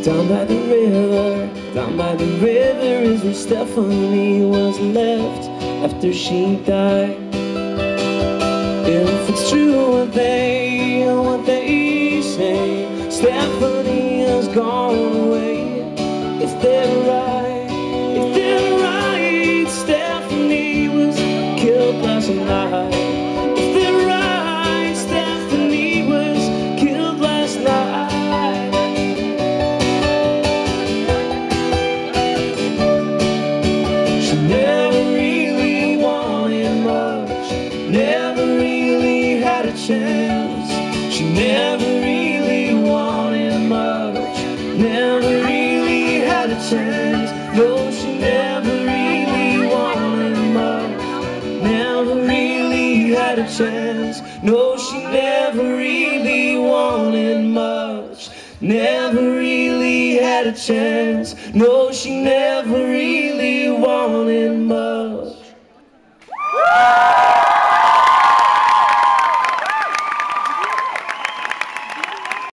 Down by the river is where Stephanie was left after she died. If it's true what they say, Stephanie has gone away. If they're right, Stephanie was killed last night. If they're right, Stephanie was killed last night. She never really wanted much, never really had a chance. She never really wanted much, never really had a chance. No, she never really wanted much, never really had a chance. No, she never really wanted much, never really had a chance. No, she never really